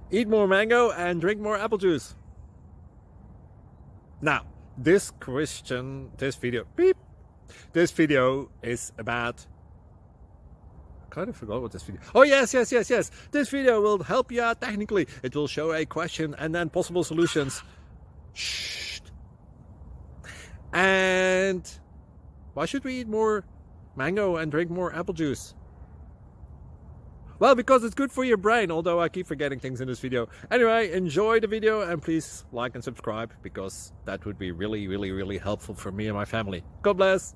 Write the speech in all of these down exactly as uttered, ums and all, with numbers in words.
Eat more mango and drink more apple juice. Now, this question, this video, beep, this video is about, I kind of forgot what this video, oh yes, yes, yes, yes, this video will help you out technically. It will show a question and then possible solutions. Shh. And why should we eat more mango and drink more apple juice? Well, because it's good for your brain, although I keep forgetting things in this video. Anyway, enjoy the video and please like and subscribe, because that would be really, really, really helpful for me and my family. God bless!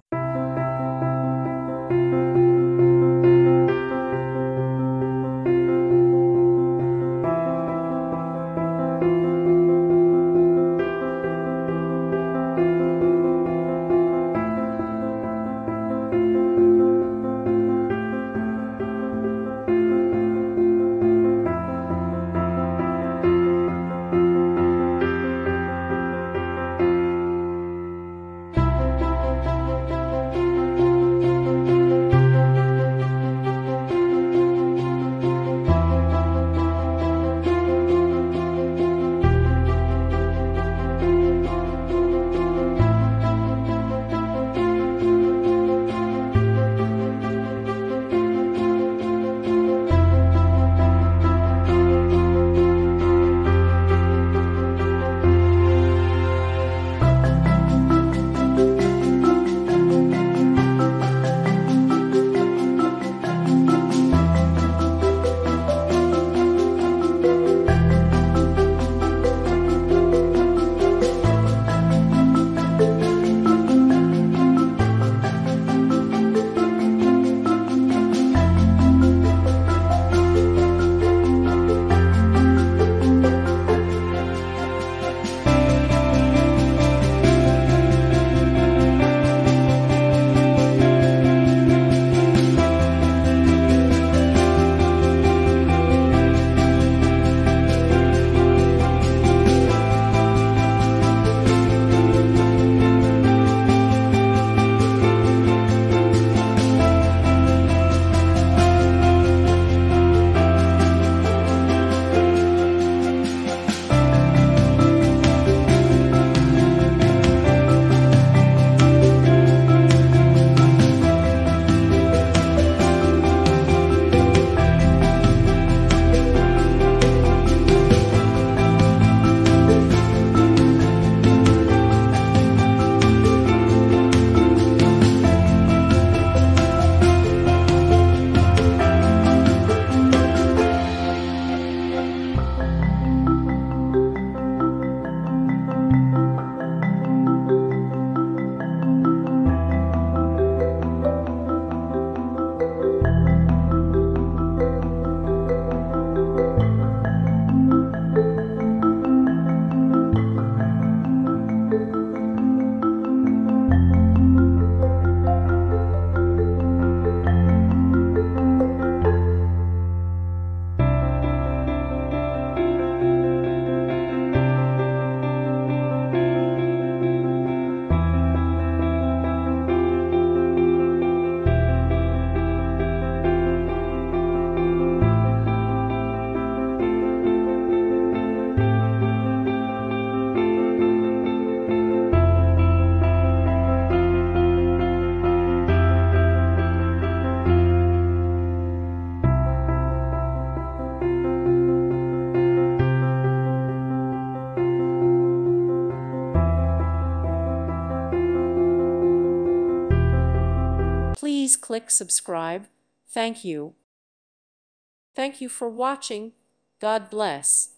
Please click subscribe. Thank you. Thank you for watching. God bless.